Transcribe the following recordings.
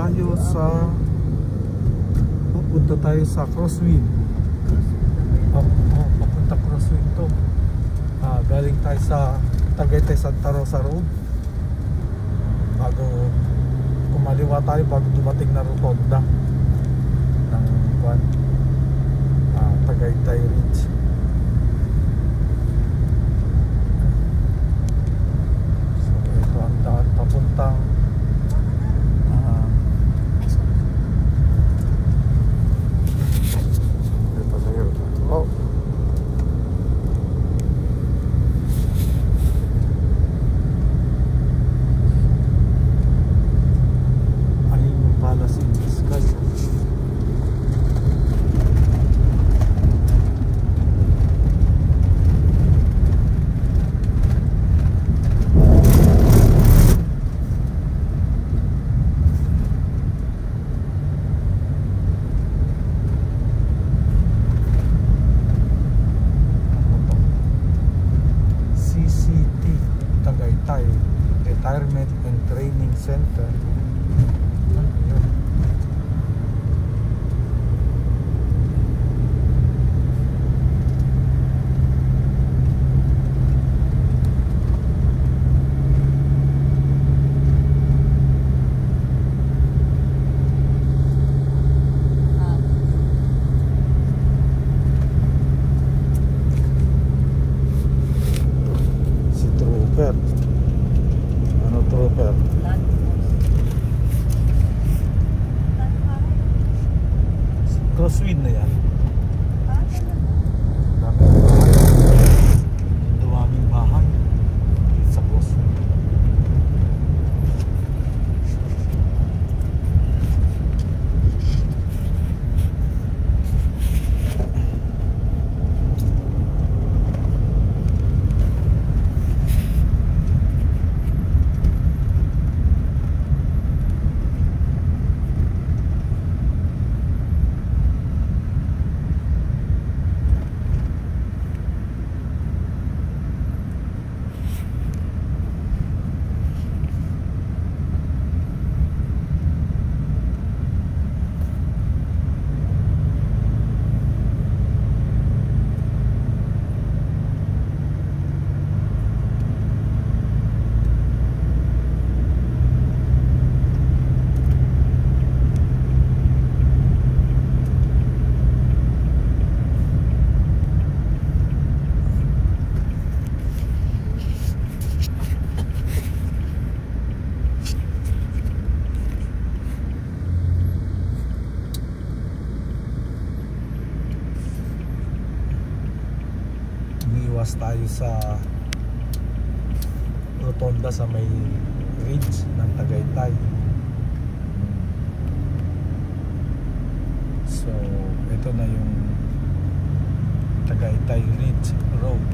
tayo sa pupunta tayo sa Crosswind. Papunta Crosswind to. Galing tayo sa Tagaytay Santa Rosa Road. Bago kumaliwa tayo, bago dumating na rotonda ng Tagaytay Ridge. So ito ang daan papuntang Retirement and Training Center. Si Trooper. Trooper. Crosswind na yan. Daming bahay sa Crosswind. Umiwas tayo sa rotonda sa may ridge ng Tagaytay. So ito na yung Tagaytay Ridge Road.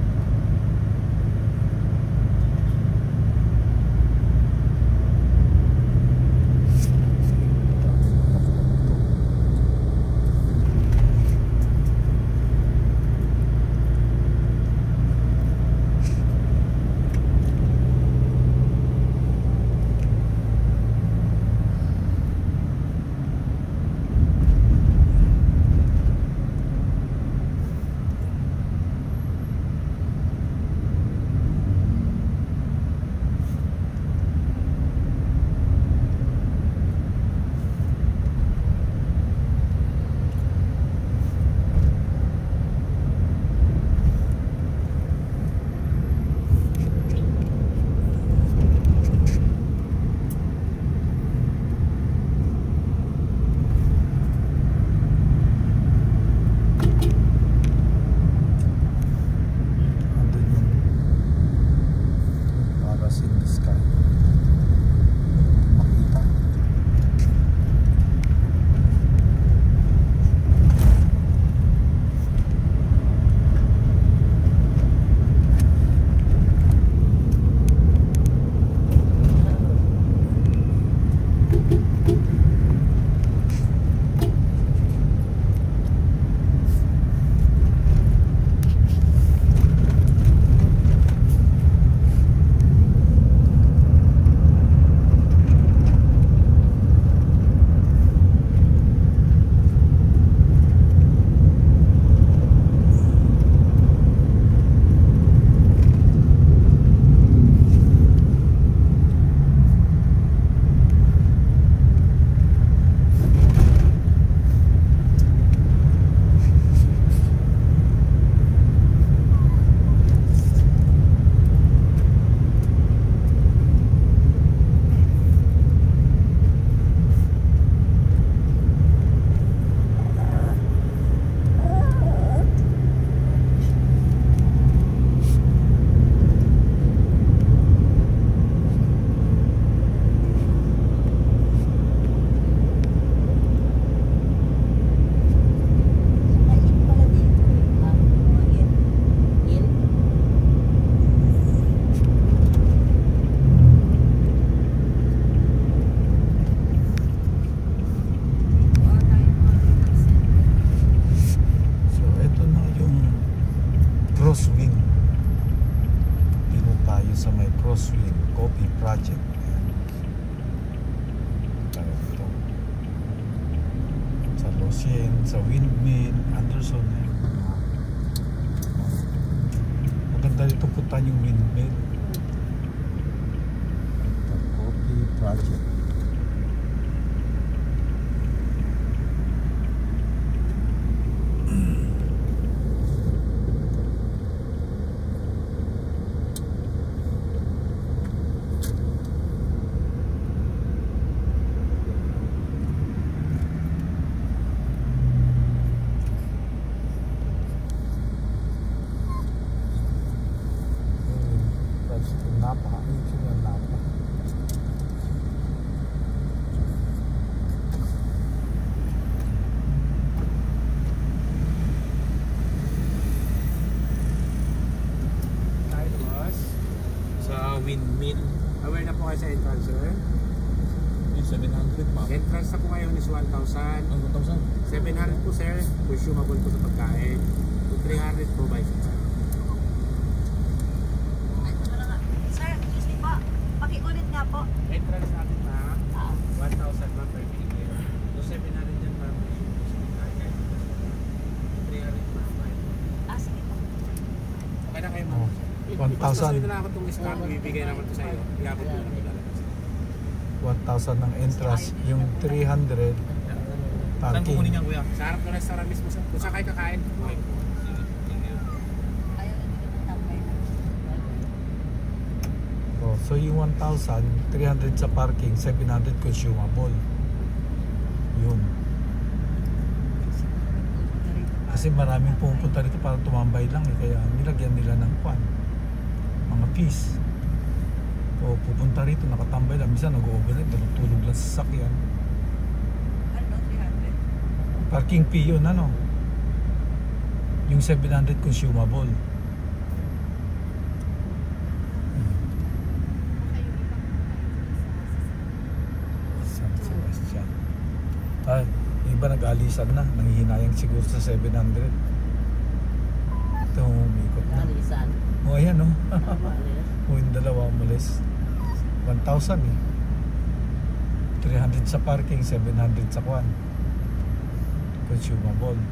Ocean, sa Windmill, Anderson. Maganda dito punta yung Windmill. Coffee Project. Napa, yung yung Napa. Tayo boss sa Windmill. Aware na po kayo sa entrance, sir? Yung 700 pa. Entrance na po kayo is 1,000. Ang 1,000? 700 po, sir. Consumable po sa pagkain. 300 po by sir. Sir, excuse me po. Pakiulit nga po. Entrance natin na 1,000 ma'am per ticket. So 700 yan ma'am. 300 ma'am. Sige po. Okay na kayo ma'am. 1,000. Basta na lang ako itong scan. Ibibigay naman ito sa iyo. Iabot mo na ilalabas. 1,000 ng entrance, yung 300 Saan kukunin niya, kuya? Sa harap ng restaurant mismo sir. Kung saan kayo kakain. Okay po. Ayaw na dito ng tambay na. Oh, so yung 1,000, 300 sa parking, 700 consumable. Yun. Kasi maraming pumunta dito para tumambay lang eh, kaya nilagyan nila ng kwan, mga fees. O pupunta rito, nakatambay lang, minsan nag-overnight, tulog lang sa sasakyan. Ano, 300? Parking fee yun, ano? Yung 700 consumable. San Sebastian. Ay, yung iba nag-alisan na, nanghihinayang siguro sa 700. Ito, umikot na. Alisan. O, ayan, oh. Alisan. O, yung dalawa umalis. 1,000 eh. 300 sa parking, 700 sa kwan. Consumable.